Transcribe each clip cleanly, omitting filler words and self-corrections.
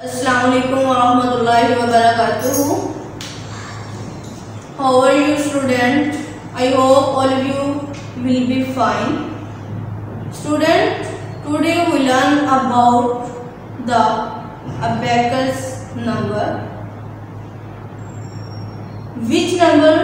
Assalamualaikum warahmatullahi wabarakatuh. How are you student? I hope all of you will be fine. Student, today we learn about the abacus number. Which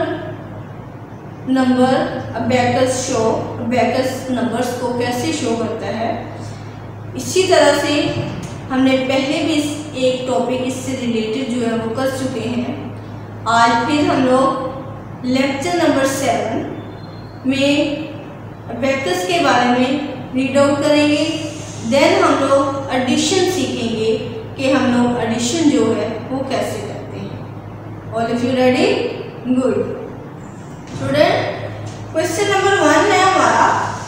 number abacus show, abacus numbers को कैसे show करता है। इसी तरह से हमने पहले भी एक टॉपिक इससे रिलेटेड जो है वो कर चुके हैं। आज फिर हम लोग लेक्चर नंबर 7 में अबैकस के बारे में रीड आउट करेंगे। देन हम लोग एडिशन सीखेंगे कि हम लोग एडिशन जो है वो कैसे करते हैं। All of you ready? Good student, question number 1 है हमारा,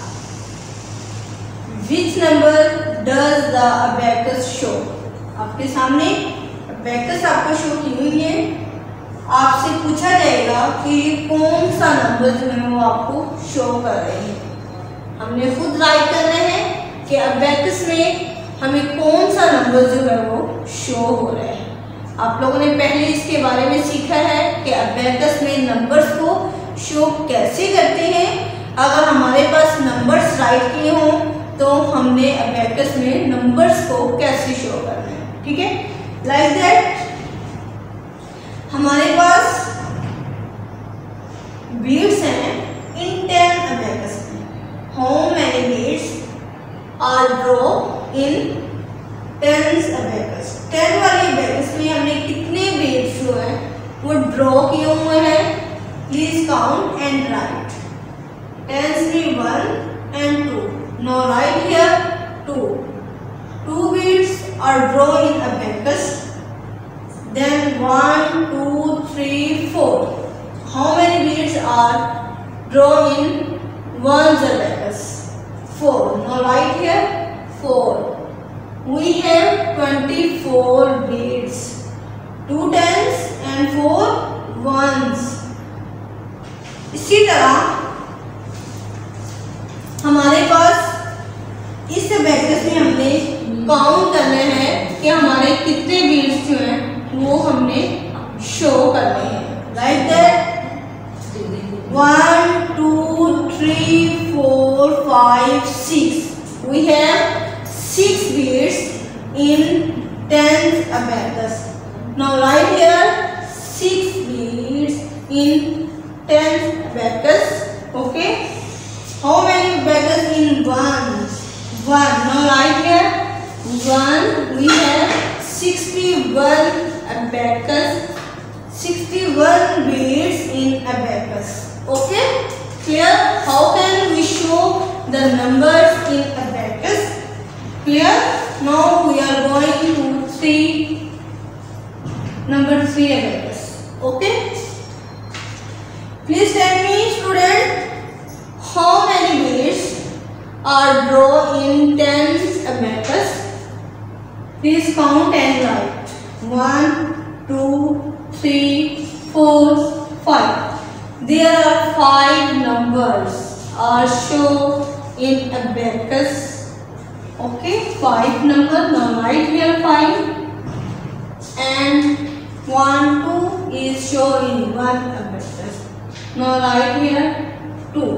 which number does the abacus show. आपके सामने अबैकस आपको शो की हुई है। आपसे पूछा जाएगा कि कौन सा नंबर जो है वो आपको शो कर रहे हैं। हमने खुद राइट करना है कि अबैकस में हमें कौन सा नंबर जो है वो शो हो रहा है। आप लोगों ने पहले इसके बारे में सीखा है कि अबैकस में नंबर्स को शो कैसे करते हैं। अगर हमारे पास नंबर्स राइट किए हों तो हमने अबैकस में नंबर्स को कैसे शो करना है। ठीक है, लाइक दैट हमारे पास बीट्स हैं इन 10 अबैकस में। How many beats are draw in 10 abacus. 10 वाले अबैकस में हमने कितने बीट्स जो है वो ड्रॉ किए हुए हैं। Please count and right. 10 में 1 and 2. Now write here 2. 2 beads are drawn in abacus. Then 1, 2, 3, 4. How many beads are drawn in one's abacus? 4. Now write here 4. We have 24 beads. 2 tens and 4 ones. इसी तरह हमारे पास इस abacus में हमने count करना है कि हमारे कितने बीट्स जो हैं वो हमने शो करने हैं। Right that 1, 2, 3, 4, 5, 6। We have 6 beats in 10th abacus. Now right here 6 beats in 10th abacus. Okay, how many abacus in 1? 1. Now write here 1. We have 61 abacus, 61 beads in abacus. Okay, clear? How can we show the numbers in abacus? Clear? Now we are going to number 3 abacus. Okay, please tell me student, how many beads are drawn in 10th abacus? Please count and write. 1, 2, 3, 4, 5. There are 5 numbers are shown in abacus. Okay, 5 number. Now write here 5 and 1, 2 is shown in 1 abacus. Now write here 2.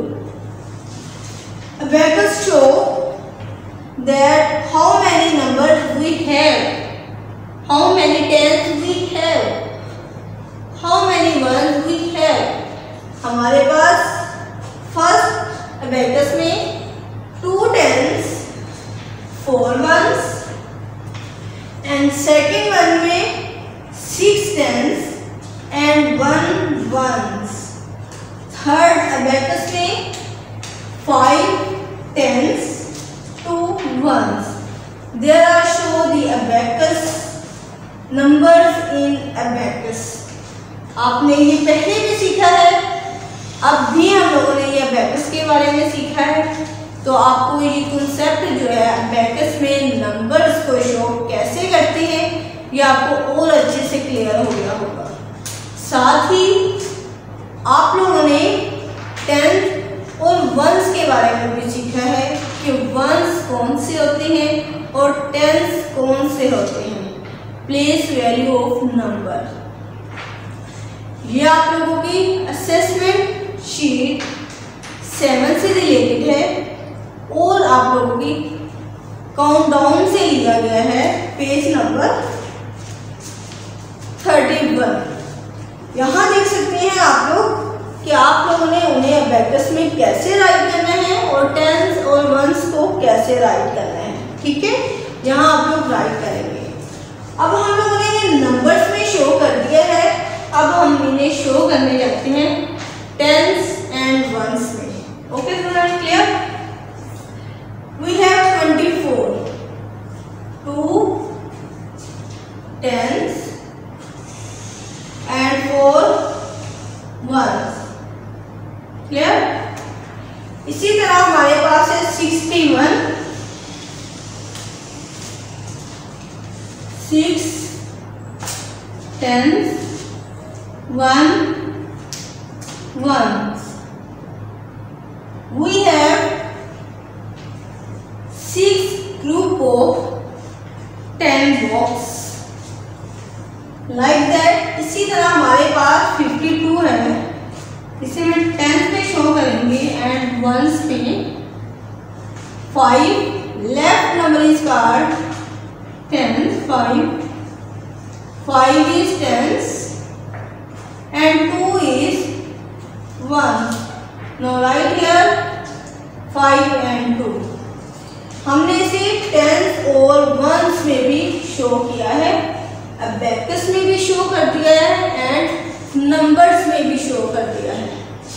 Abacus show that how many numbers we have, how many tens we have, how many ones we have. हमारे पास first abacus में 2 tens, 4 ones and second one में 6 tens and 1 ones. Third abacus में 5 tens, 2 ones. There are show the abacus numbers in abacus. आपने ये पहले भी सीखा है, अब भी हम लोगों ने ये अबैकस के बारे में सीखा है। तो आपको ये कॉन्सेप्ट जो है अबैकस में नंबर्स को शो कैसे करते हैं ये आपको और अच्छे से क्लियर हो गया होगा। साथ ही आप लोगों ने 10th और वंस के बारे में भी सीखा है कि वंस कौन से होते हैं और टेंस कौन से होते हैं। Place value of number. ये आप लोगों की असेसमेंट शीट 7 से रिलेटेड है और आप लोगों की काउंटडाउन से लिया गया है पेज नंबर 31। यहाँ देख सकते हैं आप लोग कि आप लोगों ने उन्हें अबैकस में कैसे राइट करना है और टेंस और वंस को कैसे राइट करना है। ठीक है, यहाँ आप लोग राइट करेंगे। अब हम लोगों ने नंबर्स में शो कर दिया है, अब हम इन्हें शो करने जाते हैं टेंस एंड वंस में। Okay student, clear? We have 24 2 tens and 4 ones। Clear? इसी तरह हमारे पास है 61 6 tens 1 ones। We have 6 group of 10 box like that। इसी तरह हमारे पास 52 है, इसे हम टेंस में शो करेंगे एंड वंस में 5 left number is called tens 5 is tens and 2 is 1। Now right here 5 and 2। हमने इसे टेंस और वंस में भी शो किया है, अबैकस में भी शो कर दिया है एंड नंबर्स में भी शो कर दिया है।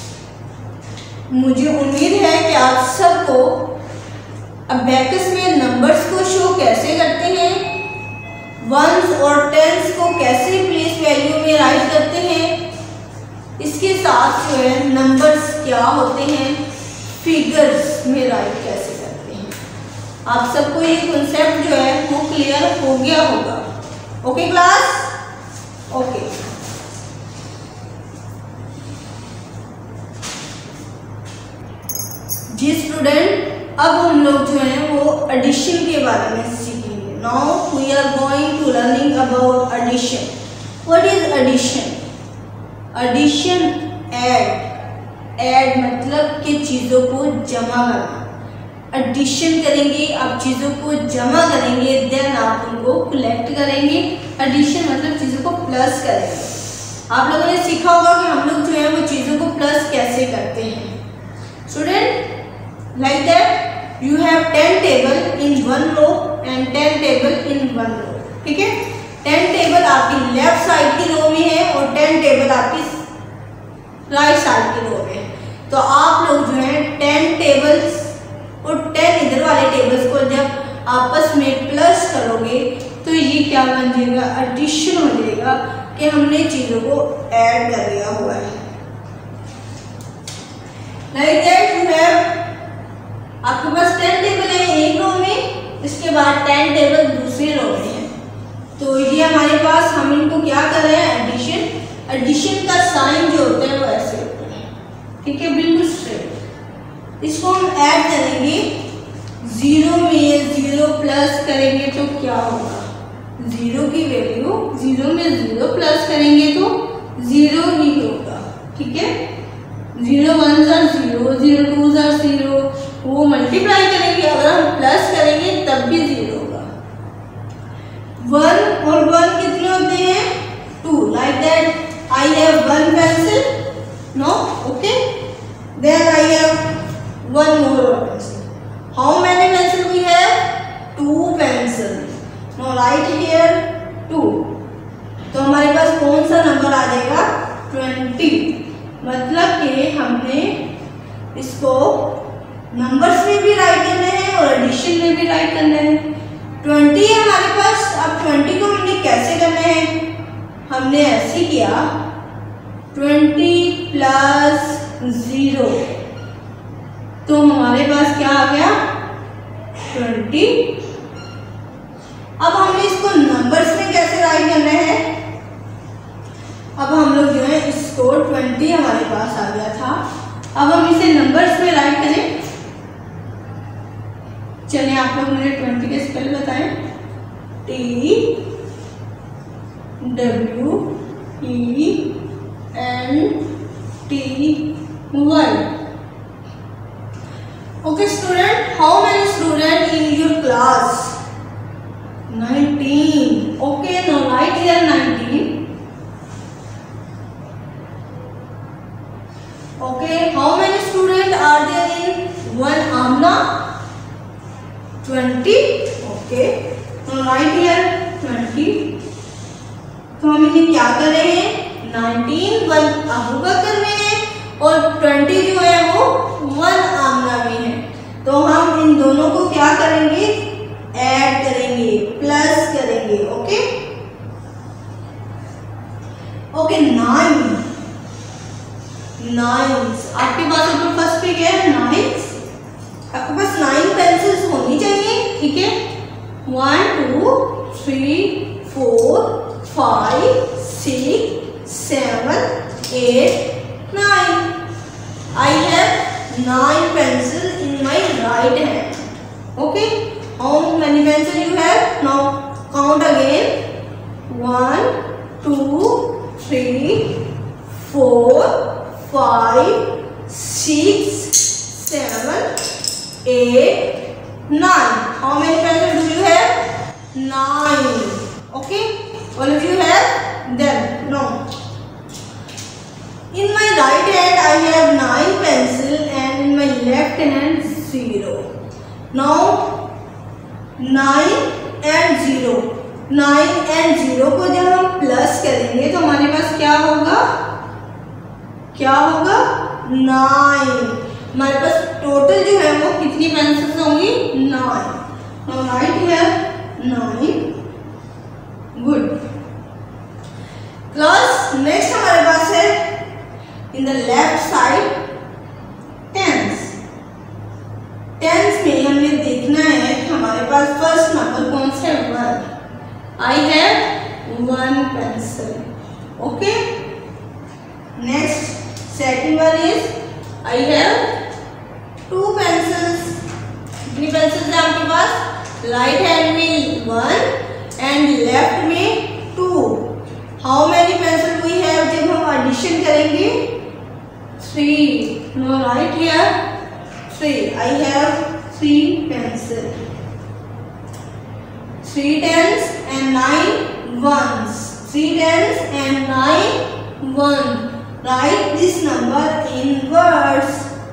मुझे उम्मीद है कि आप सबको अबैकस में नंबर्स को शो कैसे करते हैं, वंस और टेंस को कैसे प्लेस वैल्यू में राइट करते हैं, इसके साथ जो है नंबर्स क्या होते हैं, फिगर्स में राइट कैसे करते हैं। आप सबको ये कॉन्सेप्ट जो है वो क्लियर हो गया होगा। Okay class? ओके। जी स्टूडेंट, अब हम लोग जो है वो एडिशन के बारे में सीखेंगे। Now we are going to learning about addition. What is addition? Addition add मतलब कि चीज़ों को जमा करना। एडिशन करेंगे, आप चीज़ों को जमा करेंगे, देन आप उनको कलेक्ट करेंगे। एडिशन मतलब चीज़ों को प्लस करेंगे। आप लोगों ने सीखा होगा कि हम लोग जो है वो चीज़ों को प्लस कैसे करते हैं। Student, like that you have 10 table in one row and 10 table in one row। ठीक है, 10 टेबल आपकी लेफ्ट साइड की रो में है और 10 टेबल आपकी राइट साइड की रो में है। तो आप लोग जो है 10 टेबल्स और 10 इधर वाले टेबल्स को जब आपस में प्लस करोगे तो ये क्या बन जाएगा, एडिशन हो जाएगा कि हमने चीज़ों को ऐड कर दिया हुआ है। like that you have, आपके पास 10 टेबल है एक रो में, इसके बाद 10 टेबल दूसरी रो में है। तो ये हमारे पास, हम इनको क्या कर रहे हैं, एडिशन। एडिशन का साइन जो होता है वो ऐसे होता है। ठीक है, बिल्कुल स्ट्रेट। इसको हम ऐड करेंगे, 0 में 0 प्लस करेंगे तो क्या होगा, 0 की वैल्यू 0 में 0 प्लस करेंगे तो 0 ही होगा। ठीक है, 0 1 are 0, 0 2 are 0, वो मल्टीप्लाई करेंगे, अगर हम प्लस करेंगे तब भी 0 होगा। 1 और 1 कितने होते हैं, 2। Like that I have 1 pencil, no, okay, then I have 1 more pencil। How many pencil we have, 2 pencil. No right here 2। तो हमारे पास कौन सा नंबर आ जाएगा, 20। मतलब कि हमने इसको नंबर्स में भी राइट करना है और एडिशन में भी राइट करना है। 20 है हमारे पास। अब 20 को हमने कैसे करना है, हमने ऐसे किया 20 प्लस 0, तो हमारे पास क्या आ गया, 20। अब हमें इसको नंबर्स में कैसे राइट करना है, अब हम लोग जो है इसको 20 हमारे पास आ गया था, अब हम इसे नंबर्स में राइट करें। चलिए आप लोग मुझे 20 के स्पेल बताएं, T WENTY. Okay student, how many students in your class? 19. Okay, now write here 19. Okay, how many students are there in one Amna? 20. Okay, now write here 20. तो हम इन्हें क्या कर रहे हैं? 19 वन अबू बकर में है और 20 जो है वो वन आमना में है। तो हम इन दोनों को क्या करेंगे? ऐड करेंगे, प्लस करेंगे। ओके ओके, 9 आपके पास ऊपर फर्स्ट पे क्या है? 9। आपके पास 9 पेंसिल्स होनी चाहिए। ठीक है, 1 2 3 4 5 6 7 8 9. I have 9 pencils in my right hand. Okay, how many pencils you have? Now count again. 1 2 3 4 5 6 7 8 9. How many pencils do you have? 9. Okay, all of you have them. No, in my right hand I have 9 pencils and in my left hand 0. Now 9 and 0 को जब हम plus करेंगे तो हमारे पास क्या होगा? 9. हमारे पास टोटल जो है वो कितनी पेंसिल्स होंगी? 9. Now write here 9. Good. Class, next हमारे पास है in the left side tens में हमें देखना है कि हमारे पास फर्स्ट नंबर कौन सा है? 1. I have 1 pencil. Okay, next second one is I have 2 pencils. कितनी पेंसिल्स है आपके पास? राइट हैंड में 1 एंड लेफ्ट में 2. How many pencil we have? जब हम एडिशन करेंगे 3. No right here 3. I have 3 pencils. 3 tens and 9 ones. 3 tens and 9 1. Write this number in words.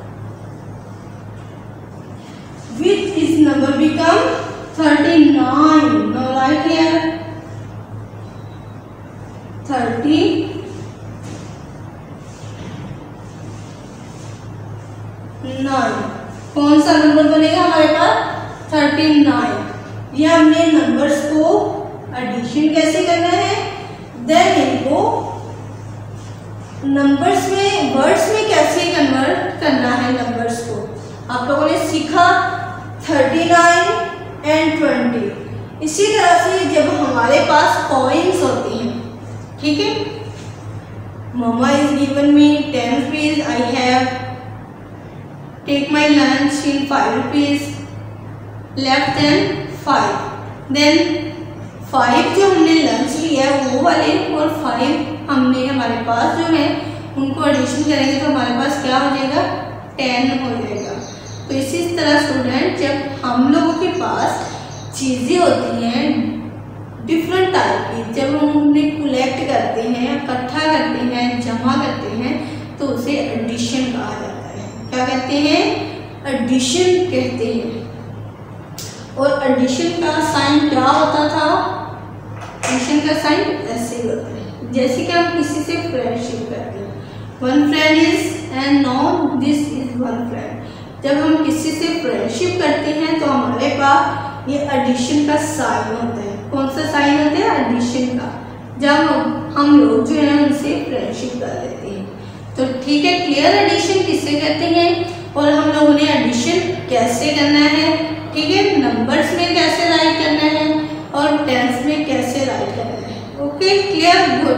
With this number become 39. Now write here 39. कौन सा number बनेगा हमारे पास? 39. ये हमने नंबर्स को एडिशन कैसे करना है, देन इनको नंबर्स में वर्ड्स में कैसे कन्वर्ट करना है नंबर्स को। आप लोगों ने सीखा 39 एंड 20। इसी तरह से जब हमारे पास कॉइन्स होती हैं, ठीक है, mamma is given me 10 rupees, I have take my lunch in 5 rupees, left then 5, then 5 जो हमने लंच लिया है वो वाले और 5 हमने हमारे पास जो है उनको एडिशन करेंगे तो हमारे पास क्या हो जाएगा? 10 हो जाएगा। तो इसी तरह स्टूडेंट जब हम लोगों के पास चीज़ें होती हैं डिफरेंट टाइप की, जब हम उन्हें कलेक्ट करते हैं, इकट्ठा करते हैं, जमा करते हैं तो उसे एडिशन कहा जाता है। क्या कहते हैं? एडिशन कहते हैं। और एडिशन का साइन क्या होता था? एडिशन का साइन ऐसे ही होता है जैसे कि हम किसी से फ्रेंडशिप करते हैं। 1 friend is and no this is 1 friend. जब हम किसी से फ्रेंडशिप करते हैं तो हमारे पास ये एडिशन का साइन होता है। कौन सा साइन होता है? एडिशन का। जब हम लोग जो है उनसे फ्रेंडशिप कर लेते हैं तो ठीक है, क्लियर एडिशन किससे करते हैं और हम लोगों ने एडिशन कैसे करना है, ठीक है, नंबर्स में कैसे राइट करना है और टेंस में कैसे राइट करना है। Okay, clear, good.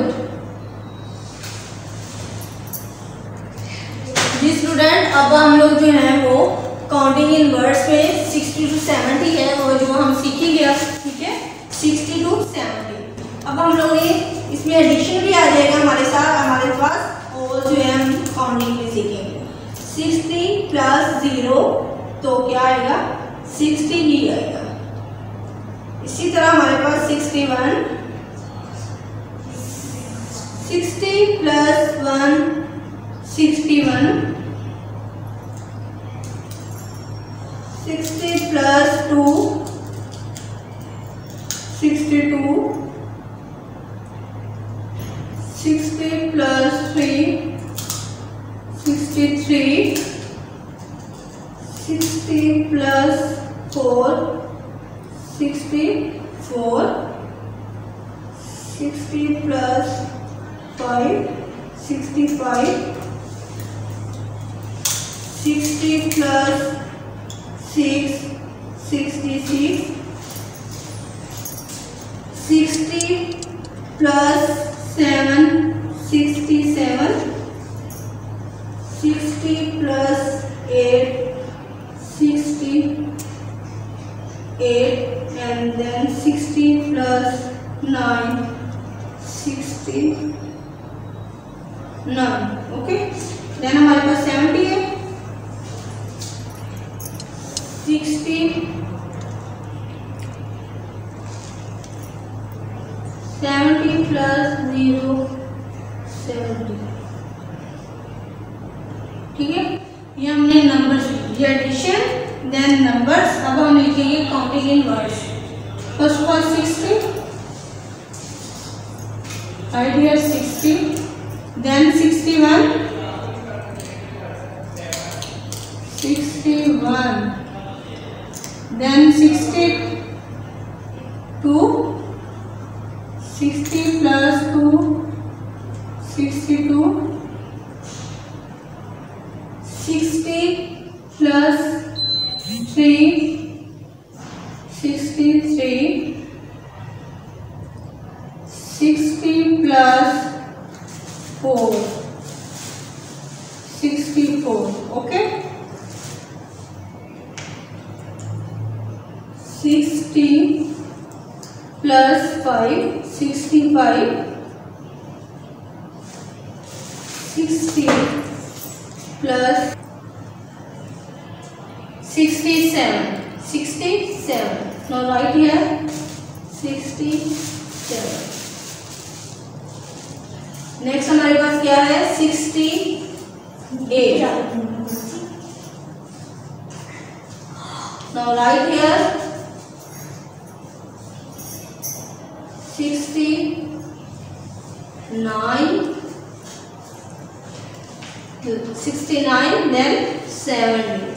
जी स्टूडेंट, अब हम लोग जो है वो काउंटिंग इन वर्ड्स में 60 to 70 है वो जो हम सीखेंगे अब, ठीक है, 60 to 70। अब हम लोग ने इसमें एडिशन भी आ जाएगा हमारे साथ, हमारे पास, और जो है हम काउंटिंग भी सीखेंगे। 60 प्लस 0 तो क्या आएगा, 60 ही आएगा। इसी तरह हमारे पास 61, 60 plus 1 61, 60 plus 2 62, 60 plus 3 63, 60 plus 4 64, 60 plus 5 65, 60 plus 6 66, 60 plus 7 67, 60 plus 8 68, and then 60 plus 9 69. Okay, then हमारे पास 70 है, 60 70 plus 0 70। ठीक है, ये हमने नंबर्स, ये एडिशन, देन नंबर्स। अब हम लिखेंगे counting in words. First of all 60, right here 60, then 61, 61, then 62, 60 plus 2 62, 60 plus 3 63, 60 plus 4 64. Okay, 60 plus 5 65, 60 plus 67 67. Now write here 67. Next हमारे पास क्या है 68. Now write here 69, then 70.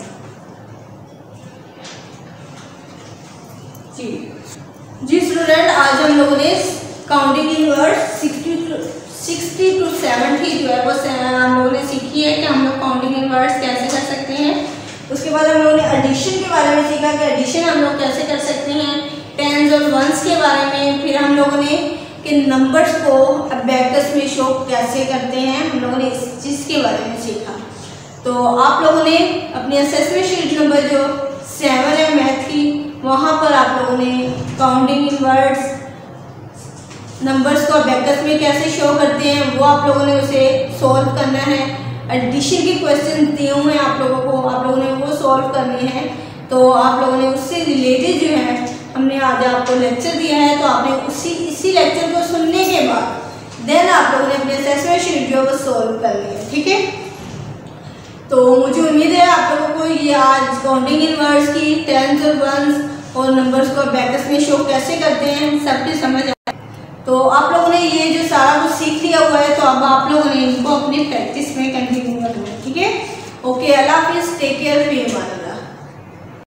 जी स्टूडेंट, आज हम लोगों ने काउंटिंग इन वर्ड्स 60 to 70 जो है वो हम लोगों ने सीखी है कि हम लोग काउंटिंग इन वर्ड्स कैसे कर सकते हैं। उसके बाद हम लोगों ने एडिशन के बारे में सीखा कि एडिशन हम लोग कैसे कर सकते हैं, टेंस और वंस के बारे में। फिर हम लोगों ने कि नंबर्स को अबैकस में शो कैसे करते हैं, हम लोगों ने इस चीज़ के बारे में सीखा। तो आप लोगों ने अपनी असेसमेंट शीट नंबर जो 7 है मैथ की, वहाँ पर आप लोगों ने काउंटिंग इन वर्ड्स, नंबर्स को अबैकस में कैसे शो करते हैं वो आप लोगों ने उसे सॉल्व करना है। एडिशन के क्वेश्चन दिए हुए हैं आप लोगों को, आप लोगों ने वो सॉल्व करने हैं। तो आप लोगों ने उससे रिलेटेड जो है हमने आज आपको लेक्चर दिया है, तो आपने इसी लेक्चर को सुनने के बाद देन आप लोगों ने अपने असेसमेंट शीट जो है वो सॉल्व करनी है। ठीक है, तो मुझे उम्मीद है आप लोगों को ये आज काउंटिंग इन वर्ड्स की टेंस और वंस और नंबर्स को अबैकस में शो कैसे करते हैं सब कुछ समझ आए। तो आप लोगों ने ये जो सारा कुछ सीख लिया हुआ है, तो अब आप लोगों ने इनको अपनी प्रैक्टिस में कंटिन्यू करना है। ठीक है, ओके, अल्लाह हाफिज़, टेक केयर, फी अमान।